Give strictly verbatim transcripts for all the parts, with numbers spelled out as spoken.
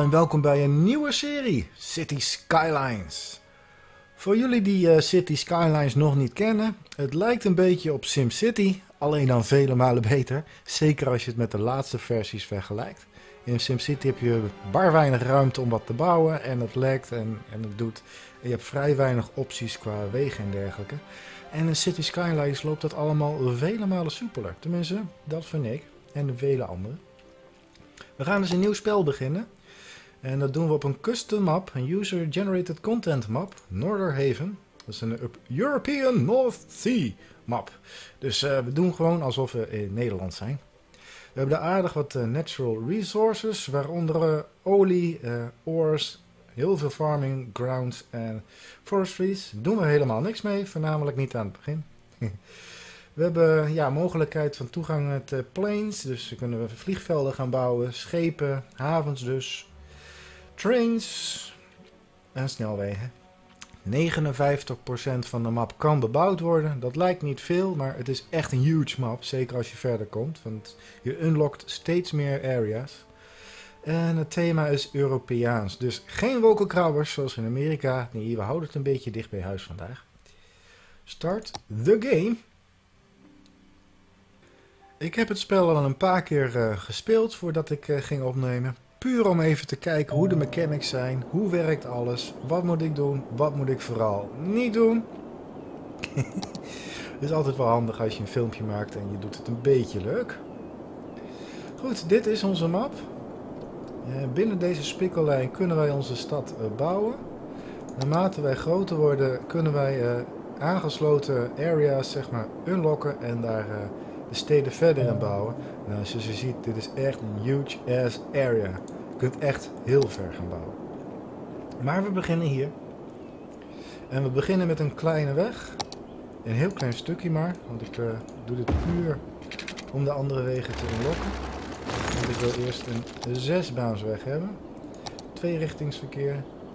en welkom bij een nieuwe serie, City Skylines. Voor jullie die uh, City Skylines nog niet kennen, het lijkt een beetje op SimCity, alleen dan vele malen beter. Zeker als je het met de laatste versies vergelijkt. In SimCity heb je bar weinig ruimte om wat te bouwen en het lekt en, en het doet. En je hebt vrij weinig opties qua wegen en dergelijke. En in City Skylines loopt dat allemaal vele malen soepeler. Tenminste, dat vind ik en de vele anderen. We gaan dus een nieuw spel beginnen. En dat doen we op een custom map, een user-generated content map, Northerhaven. Dat is een European North Sea map. Dus uh, we doen gewoon alsof we in Nederland zijn. We hebben daar aardig wat uh, natural resources, waaronder uh, olie, uh, ores, heel veel farming, grounds en forestries. Daar doen we helemaal niks mee, voornamelijk niet aan het begin. We hebben ja, mogelijkheid van toegang met uh, planes, dus dan kunnen we vliegvelden gaan bouwen, schepen, havens dus, trains en snelwegen. negenenvijftig procent van de map kan bebouwd worden. Dat lijkt niet veel, maar het is echt een huge map, zeker als je verder komt, want je unlockt steeds meer areas. En het thema is Europeaans, dus geen wolkenkrabbers zoals in Amerika. Nee, we houden het een beetje dicht bij huis vandaag. Start the game. Ik heb het spel al een paar keer uh, gespeeld voordat ik uh, ging opnemen. Puur om even te kijken hoe de mechanics zijn, hoe werkt alles, wat moet ik doen, wat moet ik vooral niet doen. Het is altijd wel handig als je een filmpje maakt en je doet het een beetje leuk. Goed, dit is onze map. Uh, binnen deze spikkellijn kunnen wij onze stad uh, bouwen. Naarmate wij groter worden kunnen wij uh, aangesloten areas zeg maar unlocken en daar uh, de steden verder in bouwen. Nou, zoals je ziet, dit is echt een huge ass area. Je kunt echt heel ver gaan bouwen. Maar we beginnen hier. En we beginnen met een kleine weg. Een heel klein stukje maar, want ik uh, doe dit puur om de andere wegen te unlocken. Want ik wil eerst een zesbaansweg hebben. Tweerichtingsverkeer.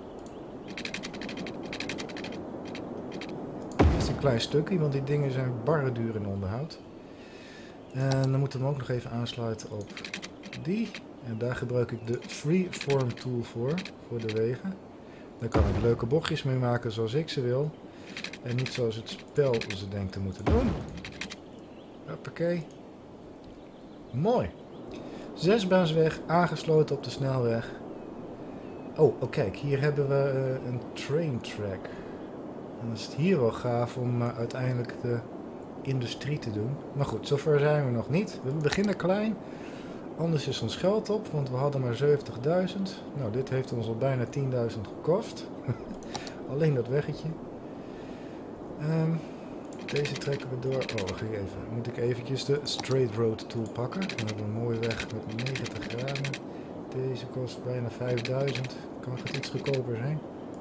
Eerst een klein stukje, want die dingen zijn barre duur in onderhoud. En dan moeten we hem ook nog even aansluiten op die. En daar gebruik ik de Freeform tool voor, voor de wegen. Daar kan ik leuke bochtjes mee maken zoals ik ze wil. En niet zoals het spel ze denkt te moeten doen. Hoppakee. Mooi. Zesbaansweg aangesloten op de snelweg. Oh, oh kijk, hier hebben we uh, een train track. En dan is het hier wel gaaf om uh, uiteindelijk de industrie te doen. Maar goed, zover zijn we nog niet. We beginnen klein. Anders is ons geld op, want we hadden maar zeventigduizend. Nou, dit heeft ons al bijna tienduizend gekost. Alleen dat weggetje. Um, deze trekken we door. Oh, wacht even. Moet ik eventjes de straight road tool pakken. Dan hebben we een mooie weg met negentig graden. Deze kost bijna vijfduizend. Kan het iets goedkoper zijn?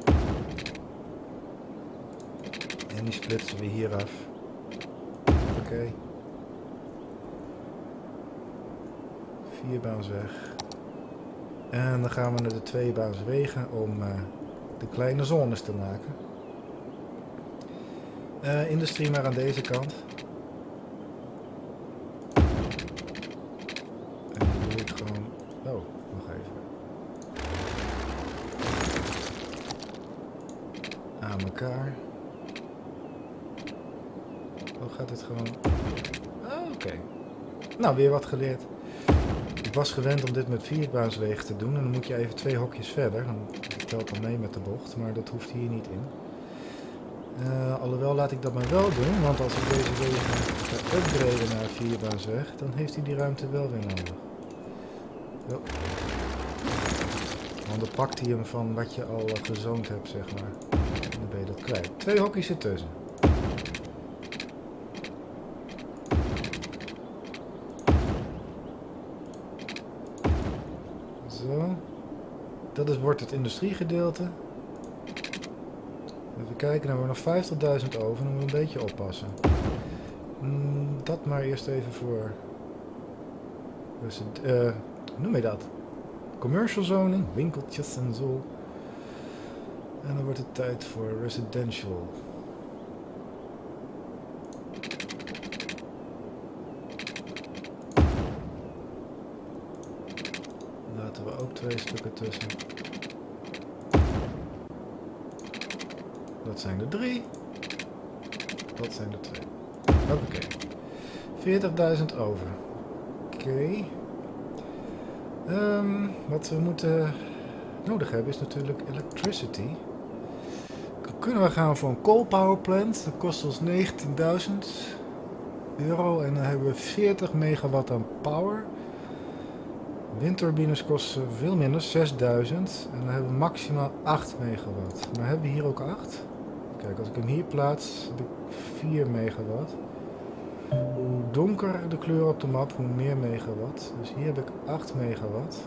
En die splitsen we hier af. Oké. Okay. Vierbaansweg. En dan gaan we naar de tweebaanswegen om uh, de kleine zones te maken. Uh, industrie maar aan deze kant. En dan doe ik gewoon... Oh, nog even. Aan elkaar. Oh, gaat het gewoon... Oh, oké. Okay. Nou, weer wat geleerd. Ik was gewend om dit met vierbaanswegen te doen. En dan moet je even twee hokjes verder. Dan telt dan mee met de bocht. Maar dat hoeft hier niet in. Uh, alhoewel laat ik dat maar wel doen. Want als ik deze wegen ga upgraden naar vierbaansweg. Dan heeft hij die ruimte wel weer nodig. Jo. Want dan pakt hij hem van wat je al gezoond hebt, zeg maar. En dan ben je dat kwijt. Twee hokjes ertussen. Zo. Dat is, wordt het industriegedeelte. Even kijken, dan hebben we nog vijftigduizend over. Dan moeten we een beetje oppassen. Mm, dat maar eerst even voor... Dus, uh, hoe noem je dat? Commercial zoning, winkeltjes en zo. En dan wordt het tijd voor residential. Laten we ook twee stukken tussen. Dat zijn er drie. Dat zijn er twee. Oké. Okay. veertigduizend over. Oké. Okay. Um, wat we moeten nodig hebben is natuurlijk electricity. Dan kunnen we gaan voor een coal power plant. Dat kost ons negentienduizend euro. En dan hebben we veertig megawatt aan power. Windturbines kosten veel minder, zesduizend. En dan hebben we maximaal acht megawatt. Maar hebben we hier ook acht? Kijk, als ik hem hier plaats, heb ik vier megawatt. Hoe donker de kleur op de map, hoe meer megawatt. Dus hier heb ik acht megawatt.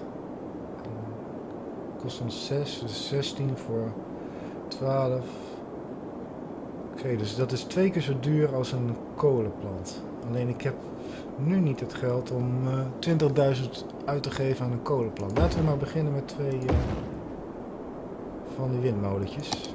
Dat kost ons zes, dus zestien voor twaalf. Oké, okay, dus dat is twee keer zo duur als een kolenplant. Alleen ik heb nu niet het geld om uh, twintigduizend uit te geven aan een kolenplant. Laten we maar beginnen met twee uh, van die windmolentjes.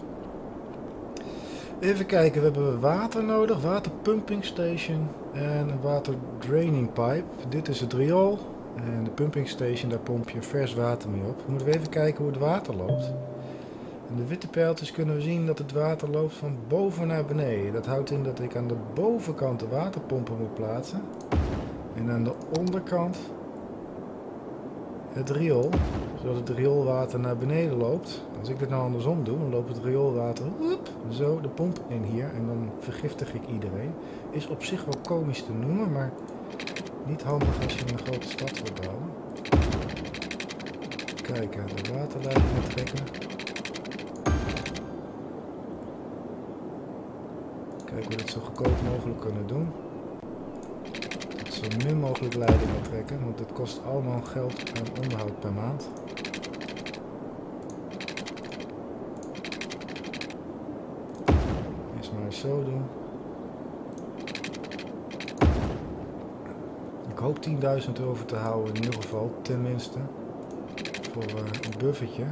Even kijken, we hebben water nodig, water pumping station en een water draining pipe. Dit is het riool en de pumping station, daar pomp je vers water mee op. Dan moeten we even kijken hoe het water loopt. En de witte pijltjes kunnen we zien dat het water loopt van boven naar beneden. Dat houdt in dat ik aan de bovenkant de waterpompen moet plaatsen. En aan de onderkant het riool, zodat het rioolwater naar beneden loopt. Als ik dit nou andersom doe, dan loopt het rioolwater oep, zo de pomp in hier en dan vergiftig ik iedereen. Is op zich wel komisch te noemen, maar niet handig als je een grote stad wilt bouwen. Kijken, de waterleidingen trekken. Kijken hoe we dit zo goedkoop mogelijk kunnen doen. Zo min mogelijk leidingen trekken, want dit kost allemaal geld aan onderhoud per maand. Eerst maar eens zo doen. Ik hoop tienduizend over te houden in ieder geval, tenminste. Voor uh, een buffertje.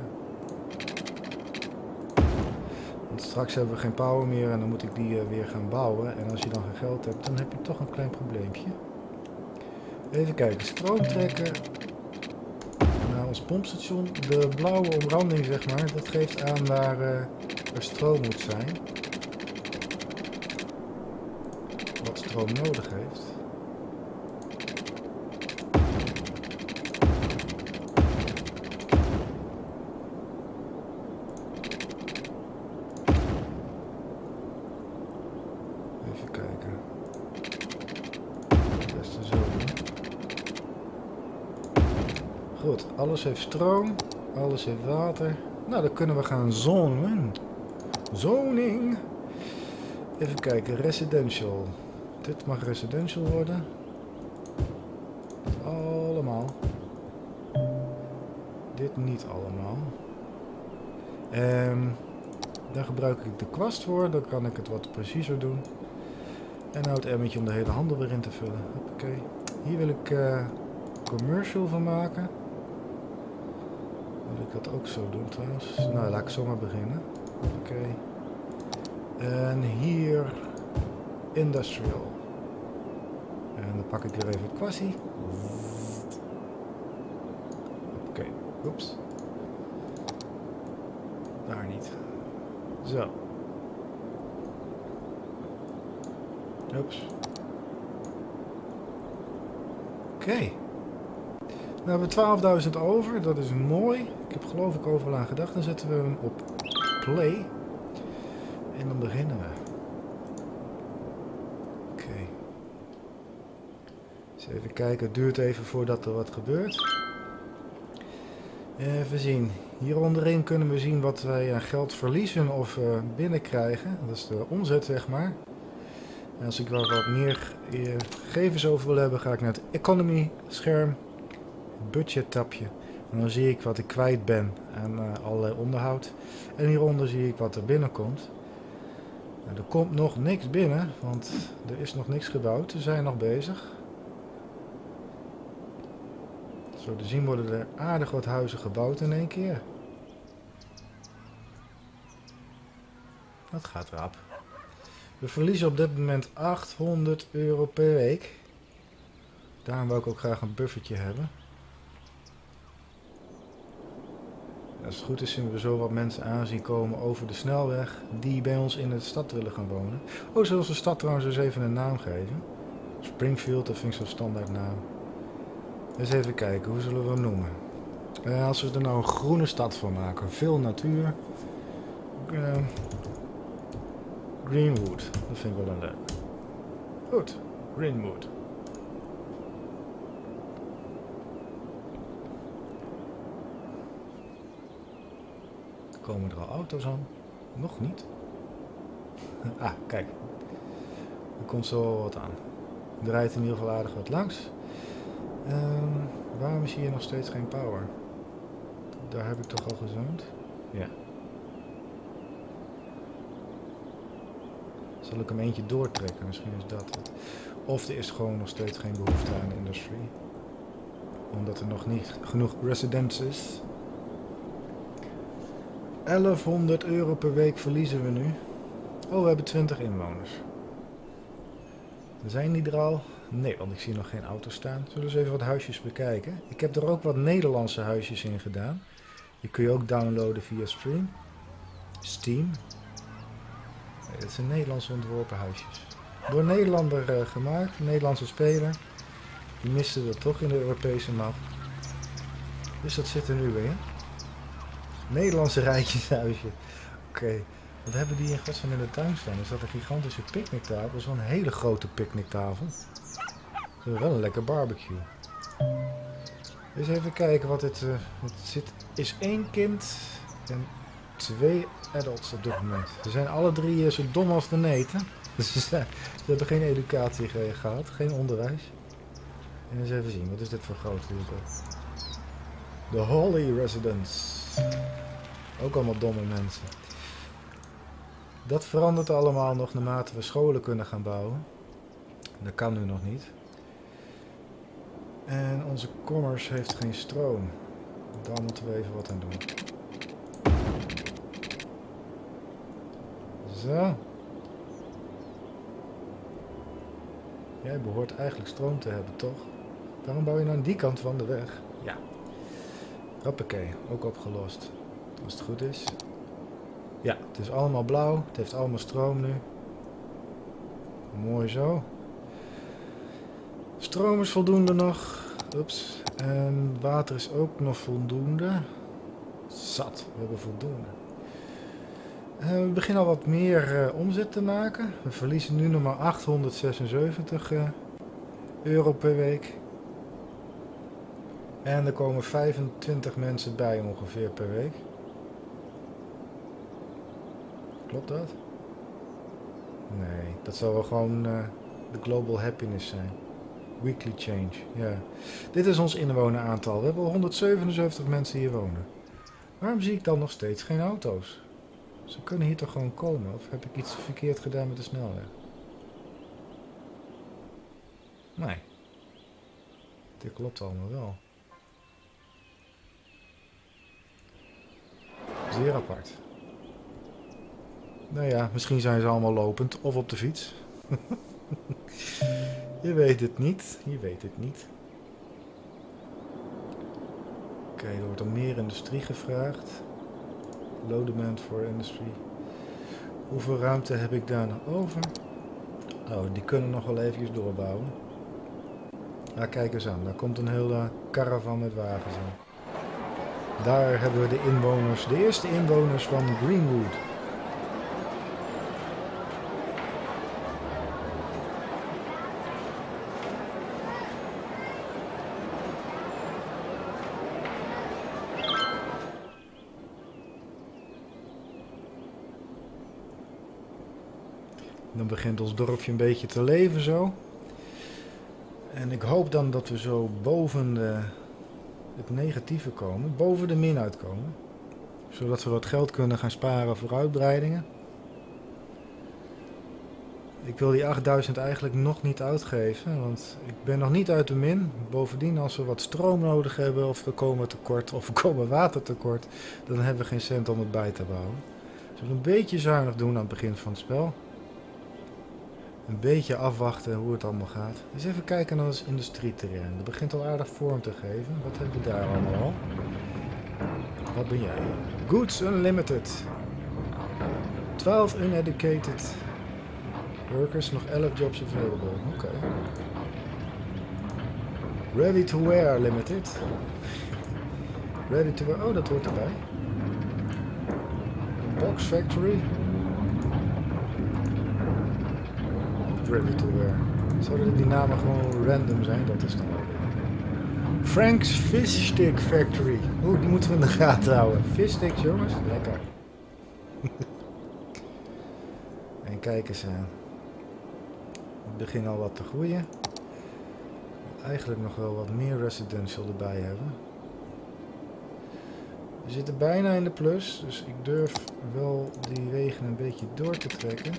Want straks hebben we geen power meer en dan moet ik die uh, weer gaan bouwen. En als je dan geen geld hebt, dan heb je toch een klein probleempje. Even kijken, stroom trekken naar ons pompstation. De blauwe omranding, zeg maar, dat geeft aan waar uh, er stroom moet zijn. Wat stroom nodig heeft. Even kijken. Het beste zo doen. Goed, alles heeft stroom, alles heeft water. Nou, dan kunnen we gaan zonen. Zoning. Even kijken, residential. Dit mag residential worden. Allemaal. Dit niet allemaal. Um, daar gebruik ik de kwast voor, dan kan ik het wat preciezer doen. En nou het emmertje om de hele handel weer in te vullen. Oké. Hier wil ik uh, commercial van maken. Wil ik dat ook zo doen trouwens? Nou, laat ik zomaar beginnen. Oké. Okay. En hier industrial. En dan pak ik weer even het kwassie. Oké, okay. Oeps. Daar niet. Zo. Oeps. Oké. Okay. Nou hebben we twaalfduizend over, dat is mooi. Ik heb geloof ik overal aan gedacht. Dan zetten we hem op play. En dan beginnen we. Oké. Okay. Dus even kijken, het duurt even voordat er wat gebeurt. Even zien. Hier onderin kunnen we zien wat wij aan geld verliezen of uh, binnenkrijgen. Dat is de omzet, zeg maar. En als ik wel wat meer uh, gegevens over wil hebben, ga ik naar het economy scherm. Budget tabje. En dan zie ik wat ik kwijt ben aan uh, allerlei onderhoud. En hieronder zie ik wat er binnenkomt. Nou, er komt nog niks binnen, want er is nog niks gebouwd. We zijn nog bezig. Zo te zien worden er aardig wat huizen gebouwd in één keer. Dat gaat rap. We verliezen op dit moment achthonderd euro per week. Daarom wil ik ook graag een buffertje hebben. als het goed is zien we zo wat mensen aanzien komen over de snelweg die bij ons in de stad willen gaan wonen. Oh, zullen we de stad trouwens eens even een naam geven? Springfield, dat vind ik zo'n standaard naam. Eens even kijken, hoe zullen we hem noemen? Uh, als we er nou een groene stad van maken, veel natuur. Uh, Greenwood, dat vind ik wel een leuk. Goed, Greenwood. Komen er al auto's aan? Nog niet. Ah, kijk. Er komt zo wel wat aan. Er rijdt in ieder geval aardig wat langs. Um, waarom is hier nog steeds geen power? Daar heb ik toch al gezoomd? Ja. Zal ik hem eentje doortrekken? Misschien is dat het. Of er is gewoon nog steeds geen behoefte aan industry. Omdat er nog niet genoeg residents is. elfhonderd euro per week verliezen we nu. Oh, we hebben twintig inwoners. Zijn die er al? Nee, want ik zie nog geen auto's staan. Zullen we eens even wat huisjes bekijken? Ik heb er ook wat Nederlandse huisjes in gedaan. Die kun je ook downloaden via Stream. Steam. Nee, dat zijn Nederlandse ontworpen huisjes. Door een Nederlander uh, gemaakt, een Nederlandse speler. Die miste dat toch in de Europese map. Dus dat zit er nu weer in. Nederlandse rijtjeshuisje. Oké. Okay. Wat hebben die in godsnaam in de tuin staan? Is dat een gigantische picknicktafel? Dat is wel een hele grote picknicktafel. Dat is wel een lekker barbecue. Eens even kijken wat dit... Uh, wat zit. Is één kind en twee adults op dit moment. Ze zijn alle drie uh, zo dom als de neten. Dus ze, ze hebben geen educatie ge gehad, geen onderwijs. En eens even zien, wat is dit voor groot hoek? De Holly Residence. Ook allemaal domme mensen. Dat verandert allemaal nog naarmate we scholen kunnen gaan bouwen. Dat kan nu nog niet. En onze commerce heeft geen stroom. Daar moeten we even wat aan doen. Zo. Jij behoort eigenlijk stroom te hebben, toch? Waarom bouw je nou aan die kant van de weg? Ja. Hoppakee, ook opgelost. Als het goed is. Ja, het is allemaal blauw. Het heeft allemaal stroom nu. Mooi zo. Stroom is voldoende nog. Oeps. En water is ook nog voldoende. Zat, we hebben voldoende. Uh, we beginnen al wat meer uh, omzet te maken. We verliezen nu nog maar achthonderdzesenzeventig uh, euro per week. En er komen vijfentwintig mensen bij ongeveer per week. Klopt dat? Nee, dat zal wel gewoon uh, de global happiness zijn. Weekly change, ja. Dit is ons inwoneraantal. We hebben honderdzevenenzeventig mensen hier wonen. Waarom zie ik dan nog steeds geen auto's? Ze kunnen hier toch gewoon komen? Of heb ik iets verkeerd gedaan met de snelweg? Nee. Dit klopt allemaal wel. Zeer apart. Nou ja, misschien zijn ze allemaal lopend of op de fiets. Je weet het niet. Je weet het niet. Oké, okay, er wordt er meer industrie gevraagd. Low demand for industry. Hoeveel ruimte heb ik daar nog over? Oh, die kunnen nog wel eventjes doorbouwen. Ah, kijk eens aan. Daar komt een hele caravan met wagens aan. Daar hebben we de inwoners, de eerste inwoners van Greenwood. Dan begint ons dorpje een beetje te leven zo. En ik hoop dan dat we zo boven de, het negatieve komen, boven de min uitkomen. Zodat we wat geld kunnen gaan sparen voor uitbreidingen. Ik wil die achtduizend eigenlijk nog niet uitgeven, want ik ben nog niet uit de min. Bovendien, als we wat stroom nodig hebben, of we komen tekort, of we komen watertekort, dan hebben we geen cent om het bij te bouwen. Dus we een beetje zuinig doen aan het begin van het spel. Een beetje afwachten hoe het allemaal gaat. Dus even kijken naar ons industrieterrein. Dat begint al aardig vorm te geven. Wat hebben we daar allemaal al? Wat ben jij? Goods Unlimited. twaalf uneducated workers, nog elf jobs available. Oké. Okay. Ready to wear limited. Ready to wear. Oh, dat hoort erbij. Box factory. Ready to wear. Zouden die namen gewoon random zijn? Dat is dan wel weer. Frank's Fish Stick Factory. Oeh, die moeten we in de gaten houden. Fish sticks, jongens. Lekker. En kijk eens aan. Het begint al wat te groeien. Eigenlijk nog wel wat meer residential erbij hebben. We zitten bijna in de plus, dus ik durf wel die wegen een beetje door te trekken.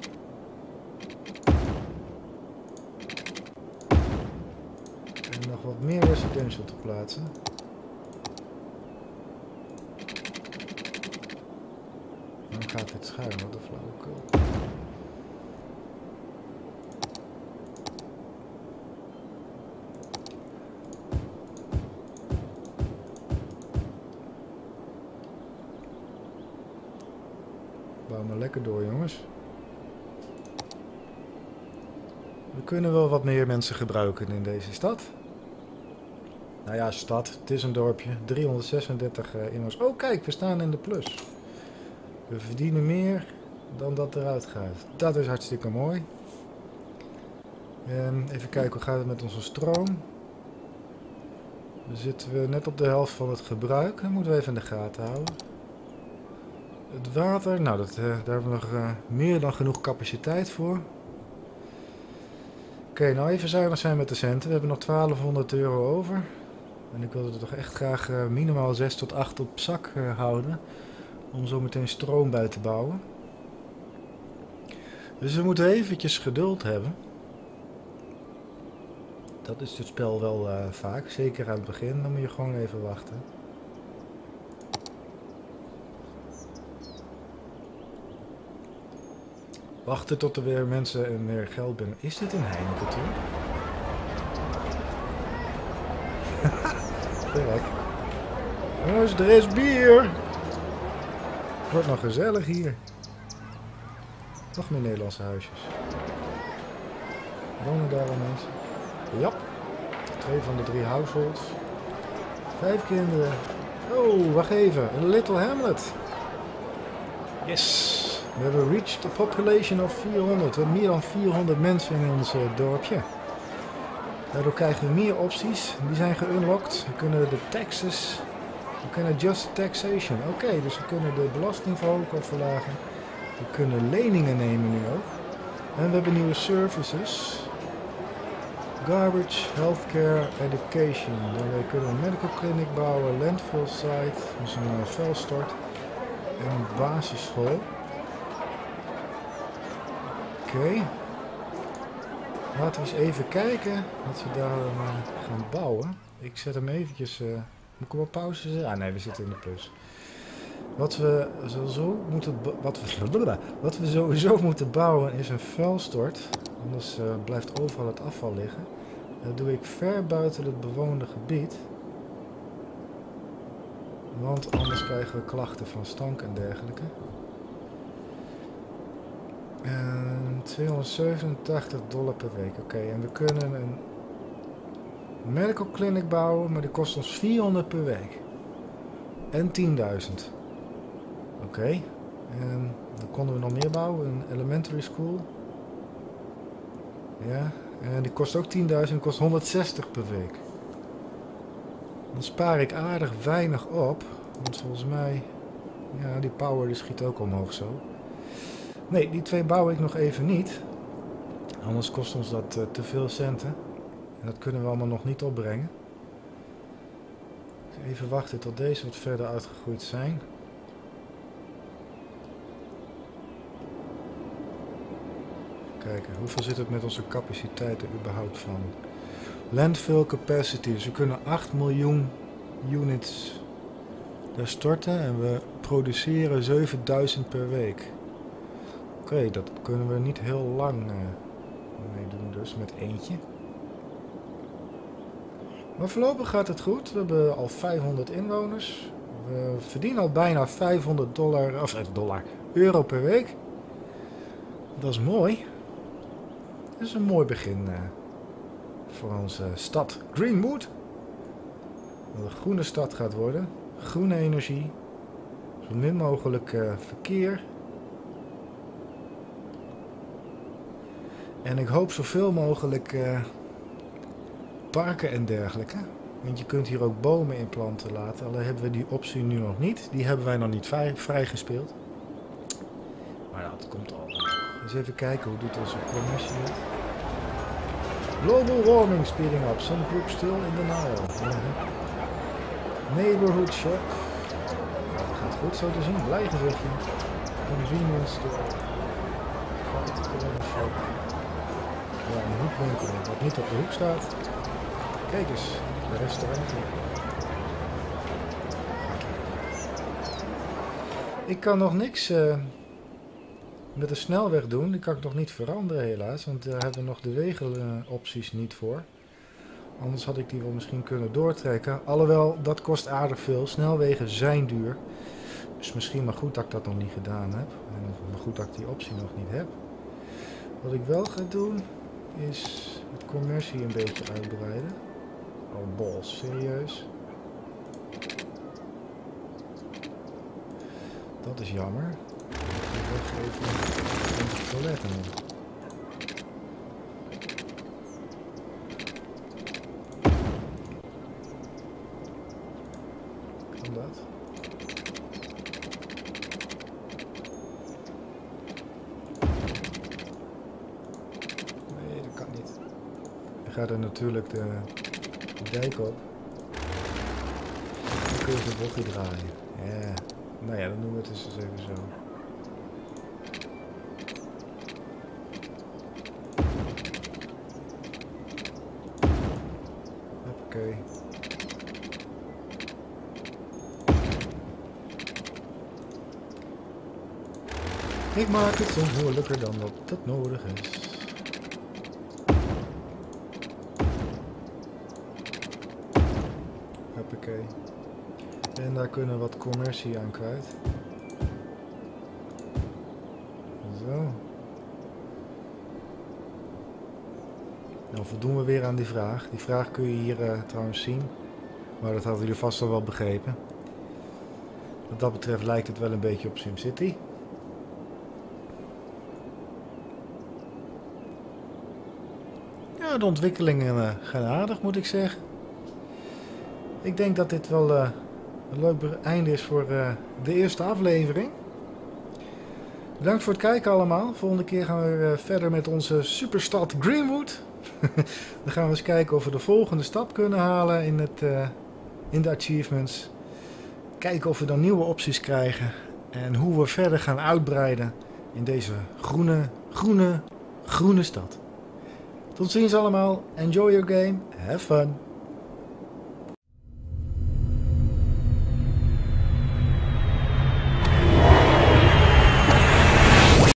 En nog wat meer residential te plaatsen. Dan gaat dit schuin, wat de flauwekul. Bouw maar lekker door, jongens. We kunnen wel wat meer mensen gebruiken in deze stad. Nou ja, stad. Het is een dorpje. driehonderdzesendertig uh, inwoners. Oh, kijk, we staan in de plus. We verdienen meer dan dat eruit gaat. Dat is hartstikke mooi. En even kijken, hoe gaat het met onze stroom? Dan zitten we net op de helft van het gebruik. Dat moeten we even in de gaten houden. Het water, nou dat, uh, daar hebben we nog uh, meer dan genoeg capaciteit voor. Oké, okay, nou even zuinig zijn met de centen. We hebben nog twaalfhonderd euro over. En ik wilde er toch echt graag uh, minimaal zes tot acht op zak uh, houden. Om zo meteen stroom bij te bouwen. Dus we moeten eventjes geduld hebben. Dat is het spel wel uh, vaak. Zeker aan het begin, dan moet je gewoon even wachten. Wachten tot er weer mensen en meer geld binnen. Is dit een Heineken toe? Kijk. Jongens, er is bier. Het wordt nog gezellig hier. Nog meer Nederlandse huisjes. Wonen daar wel mensen? Ja. Twee van de drie households. Vijf kinderen. Oh, wacht even. Een Little Hamlet. Yes. We hebben reached a population of vierhonderd. We hebben meer dan vierhonderd mensen in ons uh, dorpje. Daardoor krijgen we meer opties. Die zijn geunlocked. We kunnen de taxes. We kunnen just taxation. Oké, okay, dus we kunnen de belasting verhogen of verlagen. We kunnen leningen nemen nu ook. En we hebben nieuwe services. Garbage, healthcare, education. Daarmee kunnen we een medical clinic bouwen, landfill site, dus een vuilstort en een basisschool. Oké. Okay. Laten we eens even kijken wat we daar uh, gaan bouwen. Ik zet hem eventjes... Uh, moet ik hem op pauze zetten? Ah nee, we zitten in de plus. Wat we sowieso moeten, wat we, wat we sowieso moeten bouwen is een vuilstort. Anders uh, blijft overal het afval liggen. Dat doe ik ver buiten het bewoonde gebied. Want anders krijgen we klachten van stank en dergelijke. En tweehonderdzevenentachtig dollar per week. Oké, okay, en we kunnen een medical clinic bouwen, maar die kost ons vierhonderd per week. En tienduizend. Oké. Okay. En dan konden we nog meer bouwen. Een elementary school. Ja. En die kost ook tienduizend. Die kost honderdzestig per week. Dan spaar ik aardig weinig op. Want volgens mij... Ja, die power die schiet ook omhoog zo. Nee, die twee bouw ik nog even niet. Anders kost ons dat uh, te veel centen. En dat kunnen we allemaal nog niet opbrengen. Dus even wachten tot deze wat verder uitgegroeid zijn. Kijken, hoeveel zit het met onze capaciteiten überhaupt van? Landfill capacity, dus we kunnen acht miljoen units daar storten en we produceren zevenduizend per week. Oké, okay, dat kunnen we niet heel lang uh, mee doen, dus met eentje. Maar voorlopig gaat het goed. We hebben al vijfhonderd inwoners. We verdienen al bijna vijfhonderd dollar, of dollar, euro per week. Dat is mooi. Dat is een mooi begin uh, voor onze stad Greenwood. Dat een groene stad gaat worden. Groene energie. Zo min mogelijk uh, verkeer. En ik hoop zoveel mogelijk uh, parken en dergelijke. Want je kunt hier ook bomen in planten laten. Alleen hebben we die optie nu nog niet. Die hebben wij nog niet vrij, vrijgespeeld. Maar ja, dat komt al. Eens even kijken, hoe doet onze commissie het? Global warming speeding up. Some group still in denial. Mm-hmm. Neighborhood shop. Ja, dat gaat goed zo te zien. Blij gezichtje. Convenience store. Shop. Ja, een hoekwinkel wat niet op de hoek staat. Kijk eens, de restaurant. Ik kan nog niks uh, met de snelweg doen. Die kan ik nog niet veranderen helaas. Want daar hebben we nog de wegenopties uh, niet voor. Anders had ik die wel misschien kunnen doortrekken. Alhoewel, dat kost aardig veel. Snelwegen zijn duur. Dus misschien maar goed dat ik dat nog niet gedaan heb. En maar goed dat ik die optie nog niet heb. Wat ik wel ga doen, is het commercie een beetje uitbreiden. Oh, bol, serieus. Dat is jammer. Ik weggeven de toiletten in. Kan dat? Nee, dat kan niet. Dan gaat er natuurlijk de dijk op. Dan kun je de bochtje draaien. Ja. Nou ja, dan doen we het dus even zo. Oké. Ik maak het soms moeilijker dan dat dat nodig is. Hoppakee. En daar kunnen we wat commercie aan kwijt. Zo. Dan voldoen we weer aan die vraag. Die vraag kun je hier uh, trouwens zien. Maar dat hadden jullie vast al wel begrepen. Wat dat betreft lijkt het wel een beetje op SimCity. Ja, de ontwikkelingen uh, gaan aardig, moet ik zeggen. Ik denk dat dit wel uh, een leuk einde is voor uh, de eerste aflevering. Bedankt voor het kijken allemaal. Volgende keer gaan we weer uh, verder met onze superstad Greenwood. Dan gaan we eens kijken of we de volgende stap kunnen halen in, het, uh, in de achievements. Kijken of we dan nieuwe opties krijgen. En hoe we verder gaan uitbreiden in deze groene, groene, groene stad. Tot ziens allemaal. Enjoy your game. Have fun.